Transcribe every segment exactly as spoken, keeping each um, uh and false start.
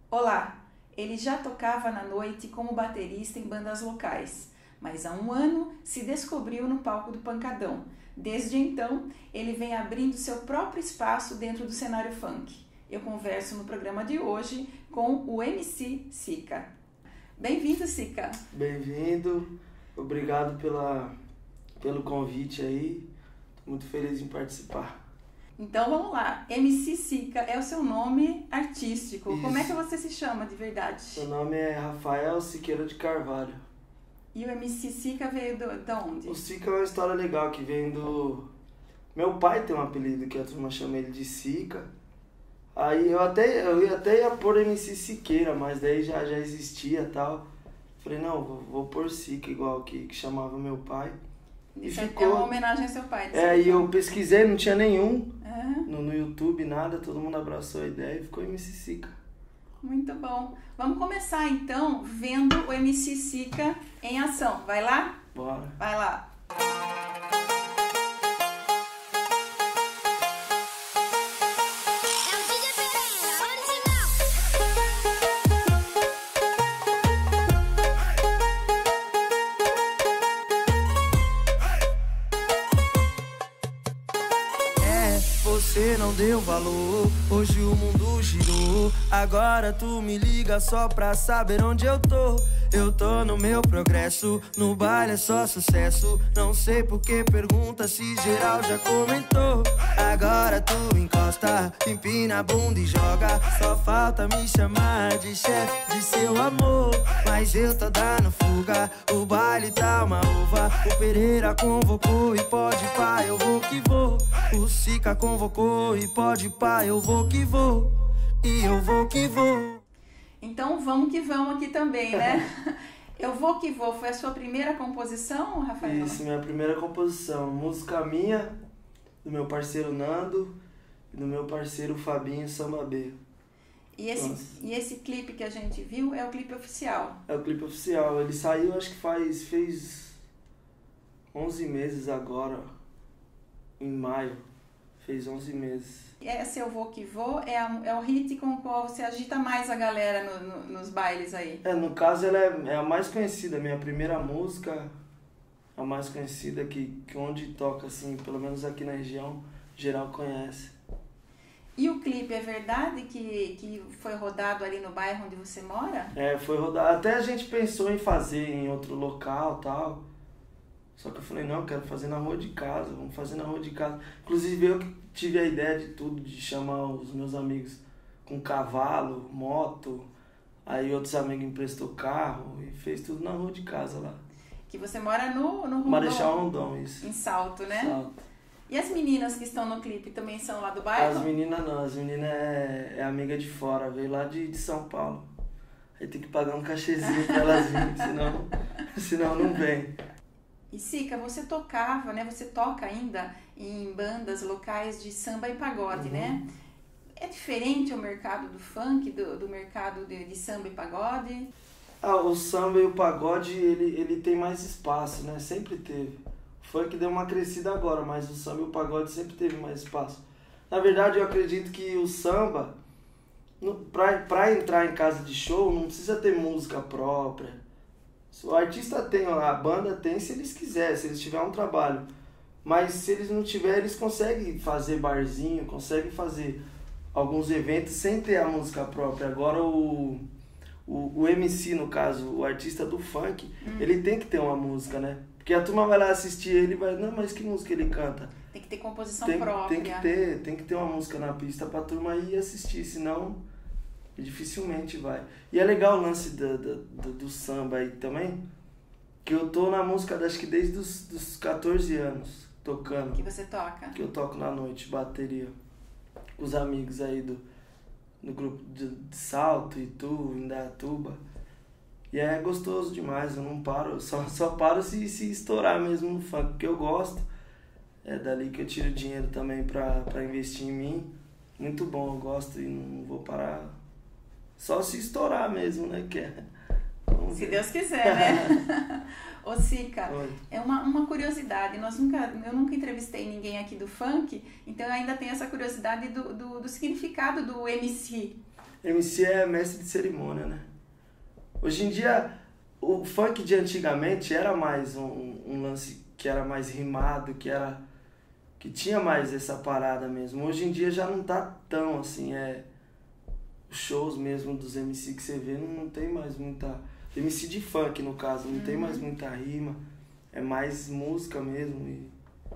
Olá, ele já tocava na noite como baterista em bandas locais, mas há um ano se descobriu no palco do Pancadão. Desde então, ele vem abrindo seu próprio espaço dentro do cenário funk. Eu converso no programa de hoje com o M C Sica. Bem-vindo, Sica. Bem-vindo, obrigado pela, pelo convite aí, estou muito feliz em participar. Então vamos lá, M C Sica é o seu nome artístico. Isso. Como é que você se chama de verdade? Meu nome é Rafael Siqueira de Carvalho. E o M C Sica veio do, de onde? O Sica é uma história legal que vem do... Meu pai tem um apelido que a turma chama ele de Sica. Aí eu até, eu ia até ia pôr M C Siqueira, mas daí já, já existia e tal. Falei, não, vou, vou pôr Sica igual que, que chamava meu pai. Isso e é ficou... uma homenagem ao seu pai. É, e eu pesquisei, não tinha nenhum uhum. no, no YouTube, nada, todo mundo abraçou a ideia e ficou M C Sica. Muito bom. Vamos começar então vendo o M C Sica em ação. Vai lá? Bora. Vai lá. Você não deu valor, hoje o mundo girou. Agora tu me liga só pra saber onde eu tô. Eu tô no meu progresso, no baile é só sucesso. Não sei por que pergunta se geral já comentou. Agora tu encosta, empina a bunda e joga. Só falta me chamar de chefe de seu amor. Mas eu tô dando fuga, o baile tá uma uva. O Pereira convocou e pode pá, eu vou que vou. O Sica convocou e pode pá, eu vou que vou. E eu vou que vou. Então vamos que vamos aqui também, né? Eu Vou Que Vou foi a sua primeira composição, Rafael? Isso, minha primeira composição. Música minha, do meu parceiro Nando e do meu parceiro Fabinho Samba B. E esse, e esse clipe que a gente viu é o clipe oficial? É o clipe oficial. Ele saiu, acho que faz, fez onze meses agora, em maio. Fez onze meses. Esse Eu Vou Que Vou é, a, é o hit com o qual você agita mais a galera no, no, nos bailes aí? É, no caso ela é, é a mais conhecida, minha primeira música, a mais conhecida que, que onde toca, assim, pelo menos aqui na região, geral conhece. E o clipe, é verdade que, que foi rodado ali no bairro onde você mora? É, foi rodado. Até a gente pensou em fazer em outro local e tal. Só que eu falei, não, eu quero fazer na rua de casa, vamos fazer na rua de casa. Inclusive eu que tive a ideia de tudo, de chamar os meus amigos com cavalo, moto, aí outros amigos emprestou carro e fez tudo na rua de casa lá. Que você mora no, no Rondon. Marechal Rondon, isso. Em Salto, né? Salto. E as meninas que estão no clipe também são lá do bairro? As meninas não, as meninas é, é amiga de fora, veio lá de, de São Paulo. Aí tem que pagar um cachezinho pra elas virem, senão, senão não vem. E Sica, você tocava, né? Você toca ainda em bandas locais de samba e pagode, uhum. né? É diferente o mercado do funk, do, do mercado de, de samba e pagode? Ah, o samba e o pagode, ele, ele tem mais espaço, né? Sempre teve. O funk deu uma crescida agora, mas o samba e o pagode sempre teve mais espaço. Na verdade, eu acredito que o samba, no, pra, pra entrar em casa de show, não precisa ter música própria. O artista tem, a banda tem se eles quiserem, se eles tiverem um trabalho. Mas se eles não tiverem, eles conseguem fazer barzinho, conseguem fazer alguns eventos sem ter a música própria. Agora o, o, o M C, no caso, o artista do funk, hum. ele tem que ter uma música, né? Porque a turma vai lá assistir ele e vai, não, mas que música ele canta? Tem que ter composição tem, própria. Tem que ter, tem que ter uma música na pista pra turma ir assistir, senão... dificilmente vai. E é legal o lance do, do, do, do samba aí também, que eu tô na música, acho que desde os dos catorze anos, tocando. Que você toca? Que eu toco na noite, bateria. Com os amigos aí do, do grupo de, de Salto, Itu, Indaiatuba. E é gostoso demais, eu não paro, eu só, só paro se, se estourar mesmo no funk, porque eu gosto. É dali que eu tiro dinheiro também pra, pra investir em mim. Muito bom, eu gosto e não vou parar. Só se estourar mesmo, né? Que é... Se Deus quiser, né? Ô Sica, Oi. é uma, uma curiosidade, nós nunca, eu nunca entrevistei ninguém aqui do funk, então eu ainda tenho essa curiosidade do, do, do significado do M C. M C é mestre de cerimônia, né? Hoje em dia, o funk de antigamente era mais um, um lance que era mais rimado, que era que tinha mais essa parada mesmo. Hoje em dia já não tá tão assim, é os shows mesmo dos M C que você vê não, não tem mais muita M C de funk no caso, não uhum. tem mais muita rima, é mais música mesmo e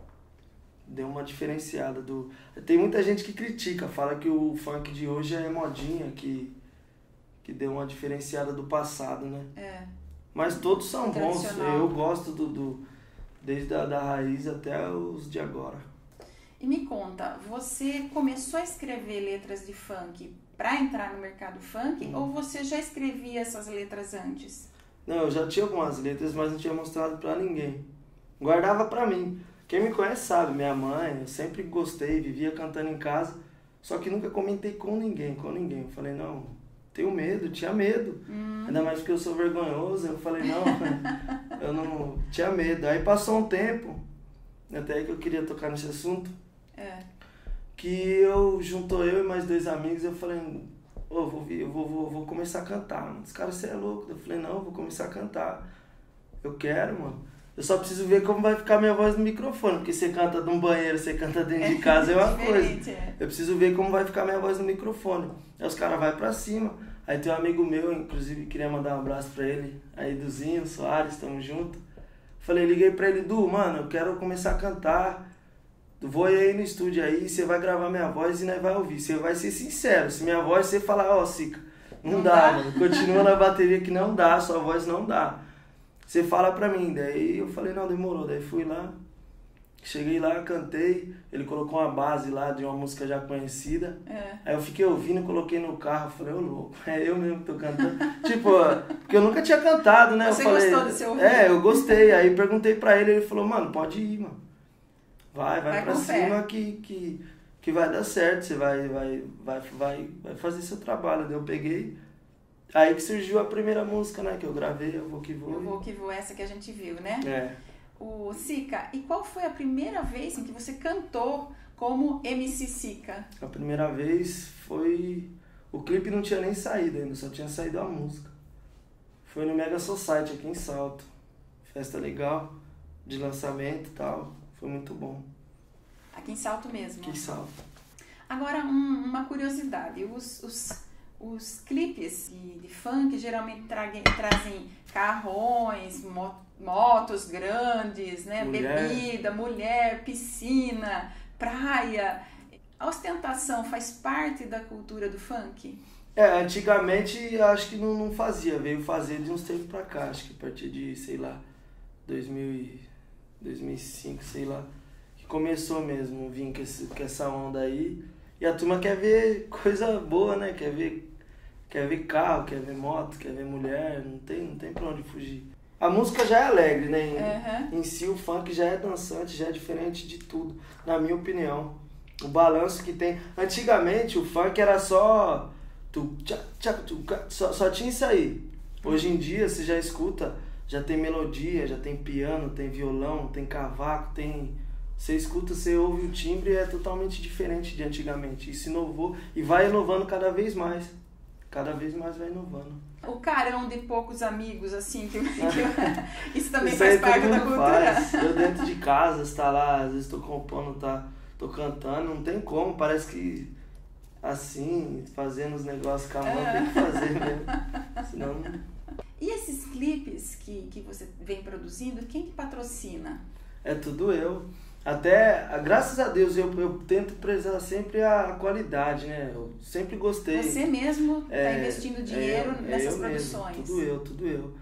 deu uma diferenciada do... Tem muita gente que critica, fala que o funk de hoje é modinha, que, que deu uma diferenciada do passado, né? É. Mas todos são bons, eu gosto do, do desde a da raiz até os de agora. E me conta, você começou a escrever letras de funk para entrar no mercado funk hum. ou você já escrevia essas letras antes? Não, eu já tinha algumas letras, mas não tinha mostrado para ninguém. Guardava para mim. Quem me conhece sabe, minha mãe, eu sempre gostei, vivia cantando em casa, só que nunca comentei com ninguém, com ninguém. Eu falei, não, tenho medo, tinha medo. Hum. Ainda mais porque eu sou vergonhoso, eu falei, não, eu não tinha medo. Aí passou um tempo, até aí que eu queria tocar nesse assunto, é. que eu, juntou eu e mais dois amigos, eu falei, oh, eu, vou, eu vou, vou, vou começar a cantar, mano. Os caras, você é louco. Eu falei, não, eu vou começar a cantar. Eu quero, mano. Eu só preciso ver como vai ficar minha voz no microfone, porque você canta num banheiro, você canta dentro de casa, é uma coisa. É. Eu preciso ver como vai ficar minha voz no microfone. Aí os caras vão pra cima. Aí tem um amigo meu, inclusive queria mandar um abraço pra ele, aí Duzinho Soares, tamo junto. Falei, liguei pra ele, Du, mano, eu quero começar a cantar. Vou aí no estúdio aí, você vai gravar minha voz e nós vai ouvir. Você vai ser sincero, se minha voz você falar, ó, oh, Sica, não, não dá, dá, mano. Continua na bateria que não dá, sua voz não dá. Você fala pra mim, daí eu falei, não, demorou, daí fui lá, cheguei lá, cantei, ele colocou uma base lá de uma música já conhecida, é. Aí eu fiquei ouvindo, coloquei no carro, falei, ô louco, é eu mesmo que tô cantando, tipo, porque eu nunca tinha cantado, né? Você eu falei, gostou do seu ouvido? É, eu gostei, aí perguntei pra ele, ele falou, mano, pode ir, mano, vai, vai, vai pra cima que, que, que vai dar certo, você vai, vai, vai, vai, vai fazer seu trabalho, daí eu peguei. Aí que surgiu a primeira música, né, que eu gravei, Eu Vou Que Vou. Eu Vou Que Vou, essa que a gente viu, né? É. O Sica, e qual foi a primeira vez em que você cantou como M C Sica? A primeira vez foi... O clipe não tinha nem saído ainda, só tinha saído a música. Foi no Mega Society, aqui em Salto. Festa legal, de lançamento e tal. Foi muito bom. Aqui em Salto mesmo? Aqui em Salto. Agora, um, uma curiosidade. Os... os... Os clipes de, de funk geralmente tragem, trazem carrões, motos grandes, né? Mulher. Bebida, mulher, piscina, praia. A ostentação faz parte da cultura do funk? É, antigamente acho que não, não fazia, veio fazer de uns tempos pra cá, acho que a partir de, sei lá, dois mil e cinco, sei lá, que começou mesmo, vim com, esse, com essa onda aí. E a turma quer ver coisa boa, né? Quer ver Quer ver carro, quer ver moto, quer ver mulher, não tem, não tem pra onde fugir. A música já é alegre, né? Em, uhum. em si o funk já é dançante, já é diferente de tudo, na minha opinião. O balanço que tem... Antigamente o funk era só... Tu, tcha, tcha, tu, só, só tinha isso aí. Hoje em dia você já escuta, já tem melodia, já tem piano, tem violão, tem cavaco, tem... Você escuta, você ouve o timbre e é totalmente diferente de antigamente. Isso inovou e vai inovando cada vez mais. Cada vez mais vai inovando. O carão de poucos amigos, assim, que, que isso também isso faz parte da cultura. Faz. Eu dentro de casa, você tá lá, às vezes tô compondo, tá, tô cantando, não tem como, parece que assim, fazendo os negócios com a mão, é. tem que fazer mesmo. Senão não... E esses clipes que, que você vem produzindo, quem que patrocina? É tudo eu. Até, graças a Deus, eu, eu tento prezar sempre a qualidade, né? Eu sempre gostei. Você mesmo está é, investindo dinheiro é eu, nessas é eu produções. Mesmo, tudo eu, tudo eu.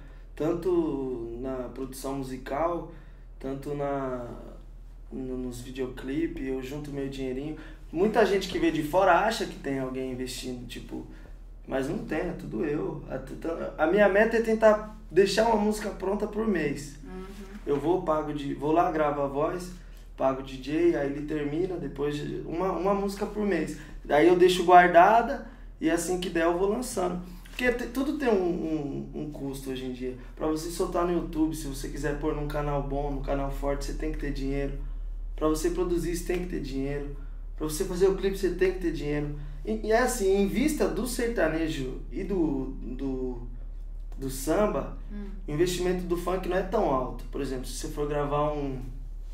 Tanto na produção musical, tanto na, no, nos videoclipes, eu junto meu dinheirinho. Muita gente que vê de fora acha que tem alguém investindo, tipo... Mas não tem, é tudo eu. A, a minha meta é tentar deixar uma música pronta por mês. Uhum. Eu vou, pago de... Vou lá, gravo a voz... Pago o D J, aí ele termina, depois uma, uma música por mês. Daí eu deixo guardada e assim que der eu vou lançando. Porque te, tudo tem um, um, um custo hoje em dia. Pra você soltar no YouTube, se você quiser pôr num canal bom, num canal forte, você tem que ter dinheiro. Pra você produzir, você tem que ter dinheiro. Pra você fazer o clipe, você tem que ter dinheiro. E, e é assim, em vista do sertanejo e do, do, do samba, hum. o investimento do funk não é tão alto. Por exemplo, se você for gravar um,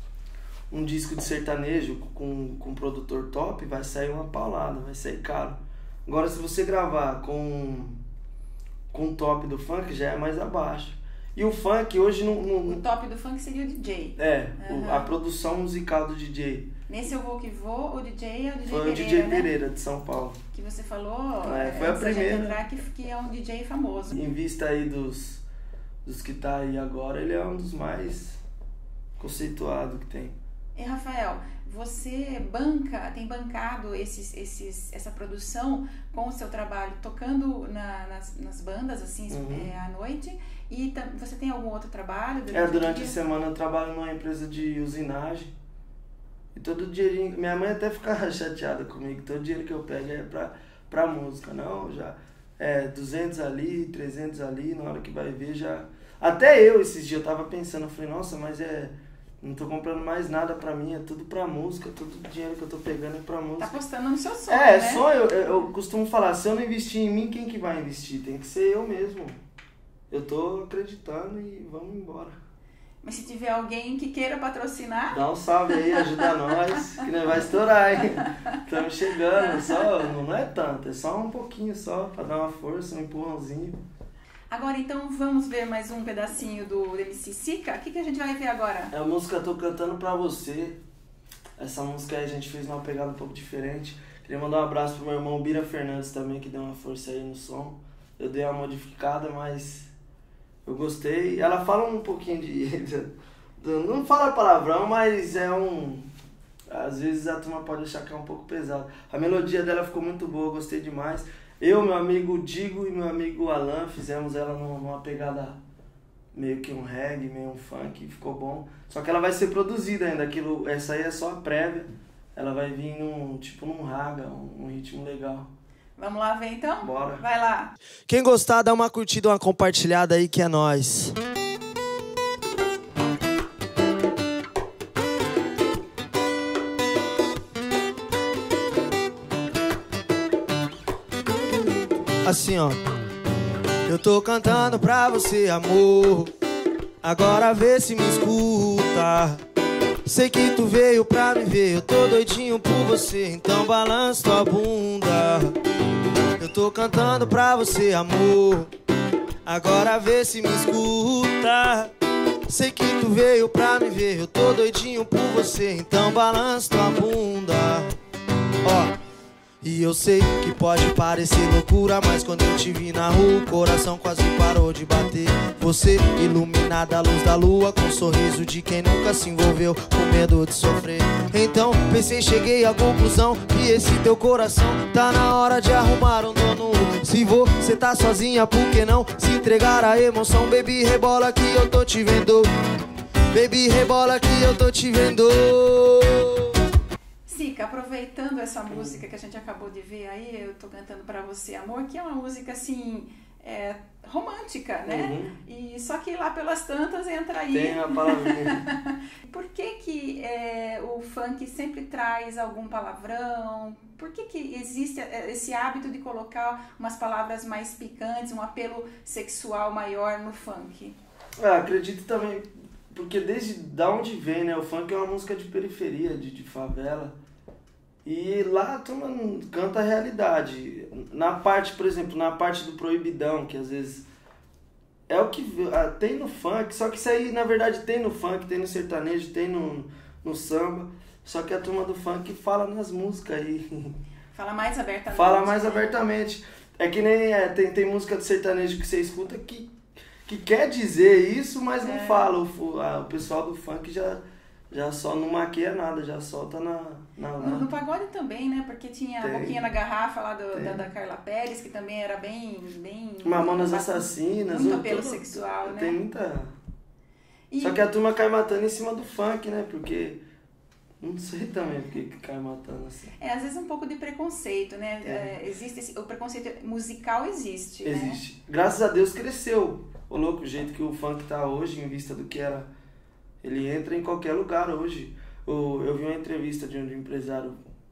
um disco de sertanejo com, com um produtor top, vai sair uma paulada, vai sair caro. Agora, se você gravar com, com um top do funk, já é mais abaixo. E o funk hoje não... não... O top do funk seria o D J. É, uhum. a produção musical do D J. Nesse Eu Vou Que Vou, o D J é o D J foi Pereira, o D J né? Pereira, de São Paulo. Que você falou, é, foi a primeira. Entrar, que, que é um D J famoso. Em vista aí dos, dos que tá aí agora, ele é um dos mais conceituados que tem. E Rafael, você banca, tem bancado esses, esses, essa produção com o seu trabalho, tocando na, nas, nas bandas, assim, uhum. é, à noite, e tam, você tem algum outro trabalho? Durante é, durante a semana eu trabalho numa empresa de usinagem, e todo dinheirinho, minha mãe até fica chateada comigo, todo dinheiro que eu pego é pra, pra música, não, já é duzentos ali, trezentos ali, na hora que vai ver já... Até eu, esses dias, eu tava pensando, eu falei, nossa, mas é... Não tô comprando mais nada pra mim, é tudo pra música, todo o dinheiro que eu tô pegando é pra música. Tá apostando no seu sonho, É, né? sonho, eu, eu costumo falar, se eu não investir em mim, quem que vai investir? Tem que ser eu mesmo. Eu tô acreditando e vamos embora. Mas se tiver alguém que queira patrocinar... Dá um salve aí, ajuda nós, que nós vai estourar, hein? Estamos chegando, só, não é tanto, é só um pouquinho só, pra dar uma força, um empurrãozinho. Agora, então, vamos ver mais um pedacinho do M C Sica. O que, que a gente vai ver agora? É a música Tô Cantando Pra Você. Essa música aí a gente fez numa pegada um pouco diferente. Queria mandar um abraço pro meu irmão Bira Fernandes também, que deu uma força aí no som. Eu dei uma modificada, mas eu gostei. Ela fala um pouquinho de... Não fala palavrão, mas é um... Às vezes a turma pode achar que é um pouco pesado. A melodia dela ficou muito boa, gostei demais. Eu, meu amigo Digo e meu amigo Alan fizemos ela numa pegada meio que um reggae, meio um funk, ficou bom. Só que ela vai ser produzida ainda, aquilo, essa aí é só a prévia. Ela vai vir num, tipo num raga, um, um ritmo legal. Vamos lá ver então? Bora. Vai lá. Quem gostar, dá uma curtida, uma compartilhada aí que é nóis. Assim, ó. Eu tô cantando pra você, amor. Agora vê se me escuta. Sei que tu veio pra me ver. Eu tô doidinho por você, então balança tua bunda. Eu tô cantando pra você, amor. Agora vê se me escuta. Sei que tu veio pra me ver. Eu tô doidinho por você, então balança tua bunda. Ó. E eu sei que pode parecer loucura, mas quando eu te vi na rua, o coração quase parou de bater. Você, iluminada à luz da lua, com um sorriso de quem nunca se envolveu, com medo de sofrer. Então pensei, cheguei à conclusão que esse teu coração tá na hora de arrumar um dono. Se você tá sozinha, por que não se entregar à emoção? Baby, rebola que eu tô te vendo. Baby, rebola que eu tô te vendo. Sica, aproveitando essa música que a gente acabou de ver aí, eu tô cantando pra você, amor, que é uma música assim, é, romântica, né? Uhum. E só que lá pelas tantas entra aí. Tem a palavrinha. Por que que é, o funk sempre traz algum palavrão? Por que que existe esse hábito de colocar umas palavras mais picantes, um apelo sexual maior no funk? Ah, acredito também, porque desde da onde vem, né? O funk é uma música de periferia, de, de favela. E lá a turma canta a realidade. Na parte, por exemplo, na parte do proibidão, que às vezes é o que tem no funk, só que isso aí na verdade tem no funk, tem no sertanejo, tem no, no samba, só que a turma do funk fala nas músicas aí. Fala mais abertamente. Fala mais abertamente. É que nem é, tem, tem música do sertanejo que você escuta que, que quer dizer isso, mas não é. fala. O, a, o pessoal do funk já... Já só não maquia nada, já solta na, na lá. No, no pagode também, né? Porque tinha tem, a Boquinha na Garrafa lá do, da, da Carla Pérez, que também era bem... bem Mamonas Assassinas. Muito apelo tudo, sexual, né? Tem muita... E... Só que a turma cai matando em cima do funk, né? Porque... Não sei também porque que cai matando assim. É, às vezes um pouco de preconceito, né? É, existe esse, o preconceito musical existe, Existe. Né? Graças a Deus cresceu. O louco, o jeito que o funk tá hoje, em vista do que era... Ele entra em qualquer lugar hoje. Eu vi uma entrevista de um empresário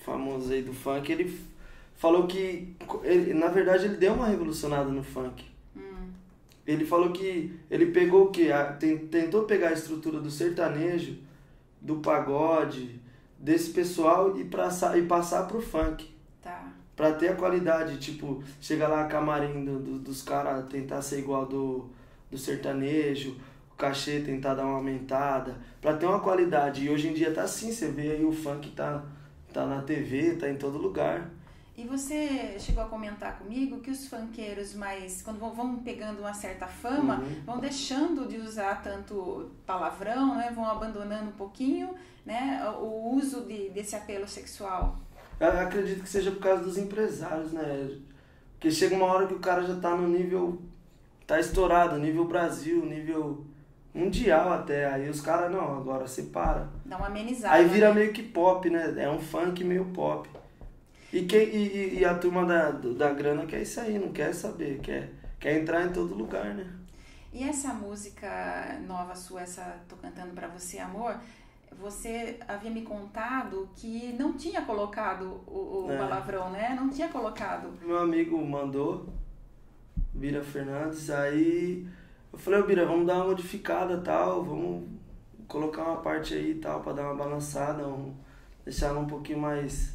famoso aí do funk, ele falou que, ele, na verdade, ele deu uma revolucionada no funk. Hum. Ele falou que ele pegou o quê? A, tentou pegar a estrutura do sertanejo, do pagode, desse pessoal e, pra, e passar pro funk. Tá. Pra ter a qualidade, tipo, chega lá camarim do, do, dos caras tentar ser igual do, do sertanejo, o cachê tentar dar uma aumentada, pra ter uma qualidade. E hoje em dia tá assim, você vê aí o funk tá, tá na T V, tá em todo lugar. E você chegou a comentar comigo que os funkeiros mais, quando vão, vão pegando uma certa fama, uhum. vão deixando de usar tanto palavrão, né? Vão abandonando um pouquinho, né? O uso de, desse apelo sexual. Eu acredito que seja por causa dos empresários, né? Porque chega uma hora que o cara já tá no nível, tá estourado, nível Brasil, nível mundial até. Aí os caras, não, agora separa. Dá uma amenizada. Aí vira né? meio que pop, né? É um funk meio pop. E, que, e, e a turma da, da grana quer isso aí, não quer saber, quer, quer entrar em todo lugar, né? E essa música nova sua, essa Tô Cantando Pra Você, Amor, você havia me contado que não tinha colocado o, o é. palavrão, né? Não tinha colocado. Meu amigo mandou, Bira Fernandes, aí eu falei, ô Bira, vamos dar uma modificada e tal, vamos colocar uma parte aí e tal, pra dar uma balançada, um, deixar ela um pouquinho mais...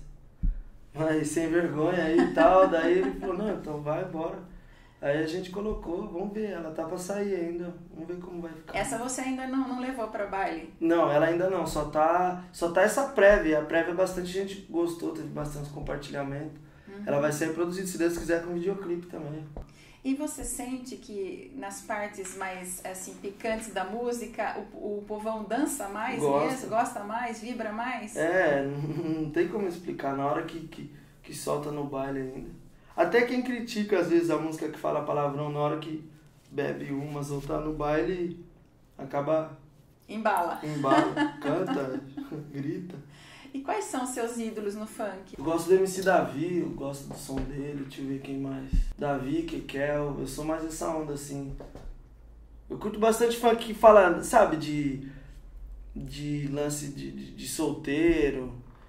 mas sem vergonha aí e tal, daí ele falou, não, então vai, bora. Aí a gente colocou, vamos ver, ela tá pra sair ainda, vamos ver como vai ficar. Essa você ainda não, não levou pra baile? Não, ela ainda não, só tá, só tá essa prévia, a prévia bastante gente gostou, teve bastante compartilhamento. Uhum. Ela vai ser produzida, se Deus quiser, com videoclipe também. E você sente que nas partes mais assim, picantes da música, o, o povão dança mais gosta. mesmo? Gosta mais? Vibra mais? É, não, não tem como explicar, na hora que, que, que solta no baile ainda. Até quem critica às vezes a música que fala palavrão, na hora que bebe umas ou tá no baile, acaba... Embala. Embala, canta, grita. E quais são seus ídolos no funk? Eu gosto do M C Davi, eu gosto do som dele, deixa eu ver quem mais. Davi, Kekel, eu sou mais dessa onda, assim. Eu curto bastante funk que fala, sabe, de, de lance de, de, de solteiro,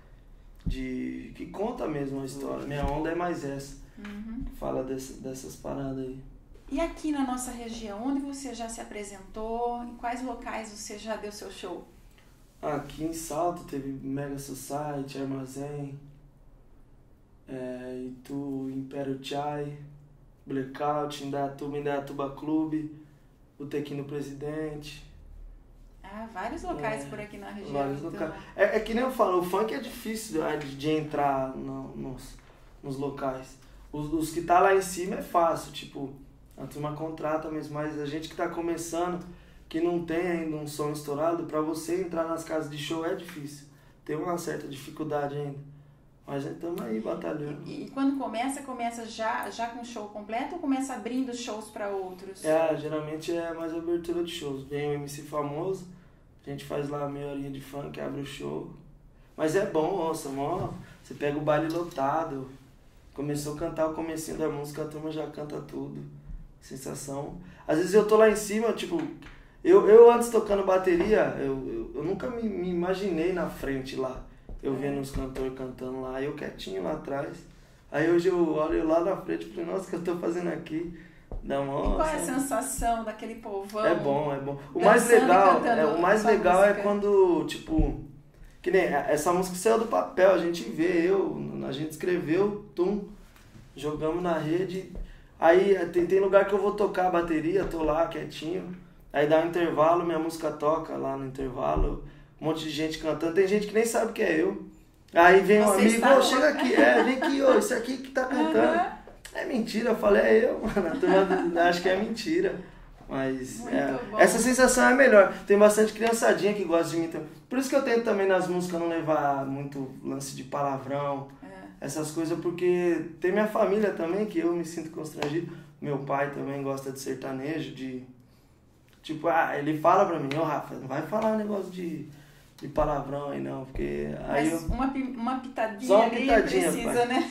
de que conta mesmo a história. Minha onda é mais essa, uhum. que fala dessa, dessas paradas aí. E aqui na nossa região, onde você já se apresentou? Em quais locais você já deu seu show? Aqui em Salto teve Mega Society, Armazém, é, Itu, Império Chai, Blackout, Indaiatuba, Indaiatuba Clube, Botequim Presidente. Ah, vários locais é, por aqui na região. Vários então. locais. É, é que nem eu falo, o funk é difícil de, de entrar no, nos, nos locais. Os, os que tá lá em cima é fácil, tipo, a turma contrata mesmo, mas a gente que tá começando... que não tem ainda um som estourado, pra você entrar nas casas de show é difícil. Tem uma certa dificuldade ainda. Mas estamos aí batalhando. E, e quando começa, começa já, já com o show completo ou começa abrindo shows para outros? É, geralmente é mais abertura de shows. Vem o M C famoso, a gente faz lá meia horinha de funk, abre o show. Mas é bom, nossa, mó, você pega o baile lotado, começou a cantar o comecinho da música, a turma já canta tudo. Sensação. Às vezes eu tô lá em cima, tipo... Eu, eu antes tocando bateria, eu, eu, eu nunca me, me imaginei na frente lá. Eu vendo os cantores cantando lá, eu quietinho lá atrás. Aí hoje eu olho lá na frente e falei, nossa, o que eu tô fazendo aqui? Dá uma, e qual é a sabe? sensação daquele povão? É bom, é bom. O mais legal, é, o mais legal é quando, tipo, que nem essa música saiu do papel, a gente vê, eu, a gente escreveu, tum, jogamos na rede. Aí tem, tem lugar que eu vou tocar a bateria, tô lá quietinho. Aí dá um intervalo, minha música toca lá no intervalo, um monte de gente cantando, tem gente que nem sabe que é eu. Aí vem um Você amigo, ô, chega aqui, é, vem aqui, ô, isso aqui que tá cantando. Uhum. É mentira, eu falei, é eu, mano, a turma acha que é mentira. Mas é, essa sensação é melhor. Tem bastante criançadinha que gosta de mim também. Por isso que eu tento também nas músicas não levar muito lance de palavrão, é. essas coisas, porque tem minha família também, que eu me sinto constrangido. Meu pai também gosta de sertanejo, de... Tipo, ah, ele fala pra mim, ô oh, Rafa, não vai falar um negócio de, de palavrão aí não, porque... Aí Mas eu... uma, uma pitadinha Só uma ali pitadinha, precisa, pai. Né?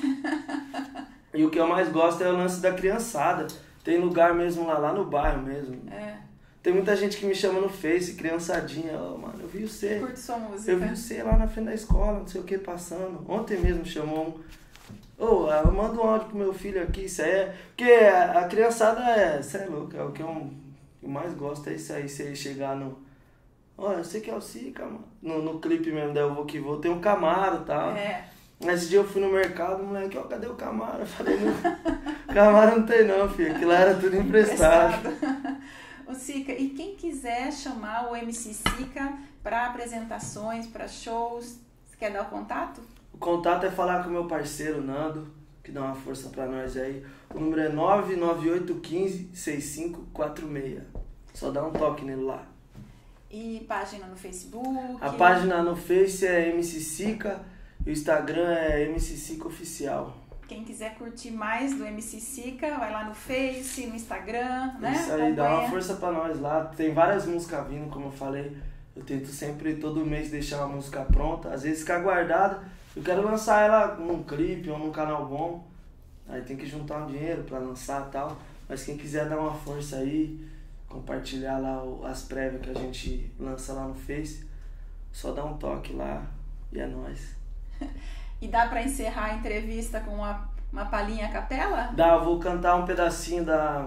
E o que eu mais gosto é o lance da criançada. Tem lugar mesmo lá, lá no bairro mesmo. É. Tem muita gente que me chama no Face, criançadinha, ó, oh, mano, eu vi você. Curte sua música. Eu vi você lá na frente da escola, não sei o que, passando. Ontem mesmo chamou um. Ô, oh, manda um áudio pro meu filho aqui, isso aí é. Porque a, a criançada é. Isso é louco, é o que eu, eu mais gosto, é isso aí, você chegar no. Ó, oh, eu sei que é o Sica, mano. No, no clipe mesmo da Eu Vou Que Vou, tem um Camaro e tal. É. Esse dia eu fui no mercado, o moleque, ó, cadê o Camaro? Eu falei, não, Camaro não tem não, filho, aquilo lá era tudo emprestado. Ô Sica, e quem quiser chamar o M C Sica para apresentações, para shows, você quer dar o contato? O contato é falar com o meu parceiro Nando, que dá uma força pra nós aí. O número é nove nove oito um cinco seis cinco quatro seis. Só dá um toque nele lá. E página no Facebook? A página no Face é M C Sica e o Instagram é M C Sica Oficial. Quem quiser curtir mais do M C Sica, vai lá no Face, no Instagram, né? Isso aí, Acompanha. dá uma força pra nós lá. Tem várias músicas vindo, como eu falei. Eu tento sempre, todo mês, deixar uma música pronta. Às vezes fica guardada. Eu quero lançar ela num clipe ou num canal bom. Aí tem que juntar um dinheiro pra lançar e tal. Mas quem quiser dar uma força aí, compartilhar lá as prévias que a gente lança lá no Face, só dá um toque lá e é nóis. E dá pra encerrar a entrevista com uma, uma palhinha a capela? Dá, vou cantar um pedacinho da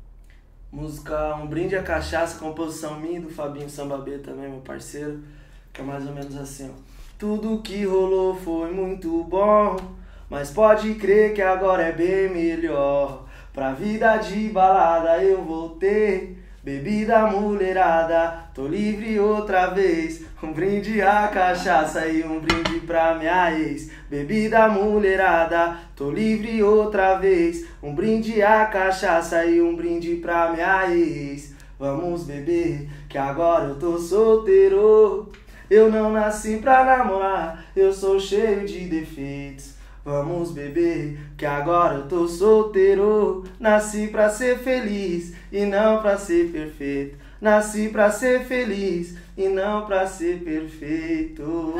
música Um Brinde à Cachaça, composição minha e do Fabinho Samba B também, meu parceiro, que é mais ou menos assim, ó. Tudo que rolou foi muito bom, mas pode crer que agora é bem melhor. Pra vida de balada eu voltei, bebida mulherada, tô livre outra vez. Um brinde à cachaça e um brinde pra minha ex. Bebida mulherada, tô livre outra vez. Um brinde à cachaça e um brinde pra minha ex. Vamos beber, que agora eu tô solteiro. Eu não nasci pra namorar, eu sou cheio de defeitos. Vamos beber, que agora eu tô solteiro. Nasci pra ser feliz e não pra ser perfeito. Nasci pra ser feliz e não pra ser perfeito.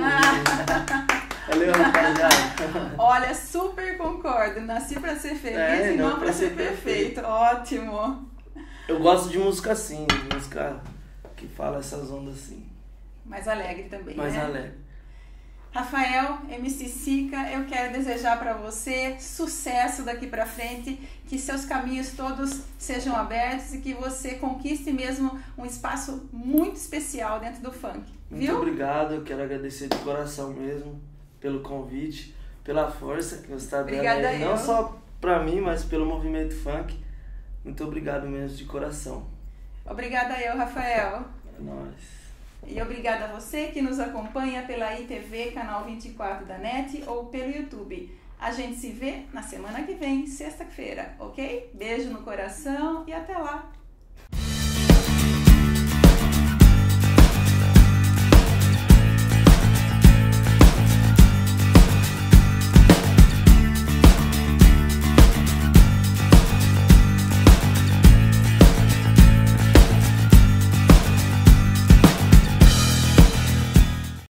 Ah. Valeu, rapaziada. Olha, super concordo. Nasci pra ser feliz é, e não, não pra, pra ser, ser perfeito. perfeito. Ótimo. Eu gosto de música assim, música que fala essas ondas assim. Mais alegre também, Mais né? Mais alegre. Rafael, M C Sica, eu quero desejar para você sucesso daqui para frente, que seus caminhos todos sejam abertos e que você conquiste mesmo um espaço muito especial dentro do funk, viu? Muito obrigado, eu quero agradecer de coração mesmo pelo convite, pela força que você está dando aí, não só para mim, mas pelo movimento funk. Muito obrigado mesmo, de coração. Obrigada eu, Rafael. É nóis. E obrigada a você que nos acompanha pela I T V, canal vinte e quatro da N E T ou pelo YouTube. A gente se vê na semana que vem, sexta-feira, ok? Beijo no coração e até lá!